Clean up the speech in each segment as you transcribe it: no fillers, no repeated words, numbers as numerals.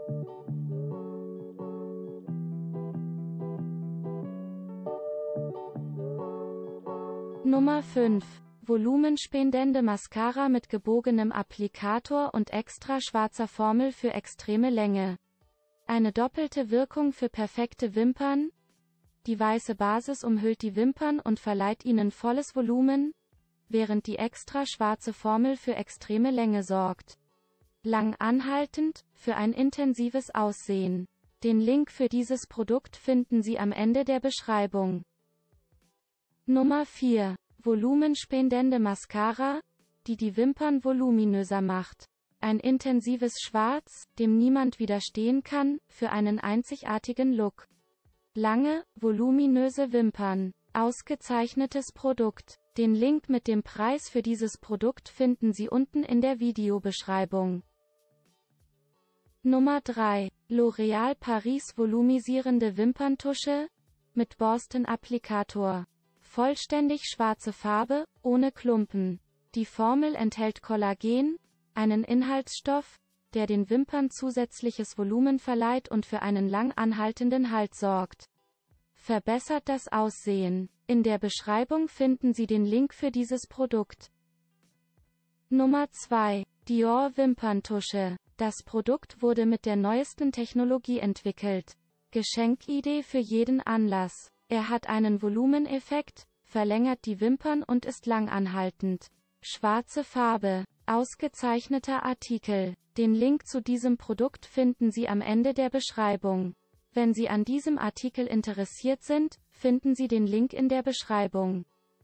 Nummer 5. Volumenspendende Mascara mit gebogenem Applikator und extra schwarzer Formel für extreme Länge. Eine doppelte Wirkung für perfekte Wimpern. Die weiße Basis umhüllt die Wimpern und verleiht ihnen volles Volumen, während die extra schwarze Formel für extreme Länge sorgt. Lang anhaltend, für ein intensives Aussehen. Den Link für dieses Produkt finden Sie am Ende der Beschreibung. Nummer 4. Volumenspendende Mascara, die die Wimpern voluminöser macht. Ein intensives Schwarz, dem niemand widerstehen kann, für einen einzigartigen Look. Lange, voluminöse Wimpern. Ausgezeichnetes Produkt. Den Link mit dem Preis für dieses Produkt finden Sie unten in der Videobeschreibung. Nummer 3. L'Oréal Paris volumisierende Wimperntusche mit Borstenapplikator. Vollständig schwarze Farbe, ohne Klumpen. Die Formel enthält Kollagen, einen Inhaltsstoff, der den Wimpern zusätzliches Volumen verleiht und für einen lang anhaltenden Halt sorgt. Verbessert das Aussehen. In der Beschreibung finden Sie den Link für dieses Produkt. Nummer 2. Dior Wimperntusche. Das Produkt wurde mit der neuesten Technologie entwickelt. Geschenkidee für jeden Anlass. Er hat einen Volumeneffekt, verlängert die Wimpern und ist langanhaltend. Schwarze Farbe. Ausgezeichneter Artikel. Den Link zu diesem Produkt finden Sie am Ende der Beschreibung. Wenn Sie an diesem Artikel interessiert sind, finden Sie den Link in der Beschreibung.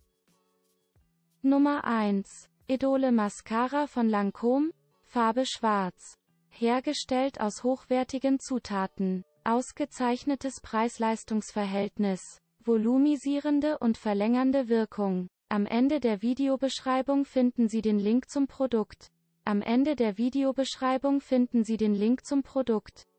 Nummer 1. Idole Mascara von Lancôme, Farbe schwarz. Hergestellt aus hochwertigen Zutaten. Ausgezeichnetes Preis-Leistungs-Verhältnis. Volumisierende und verlängernde Wirkung. Am Ende der Videobeschreibung finden Sie den Link zum Produkt. Am Ende der Videobeschreibung finden Sie den Link zum Produkt.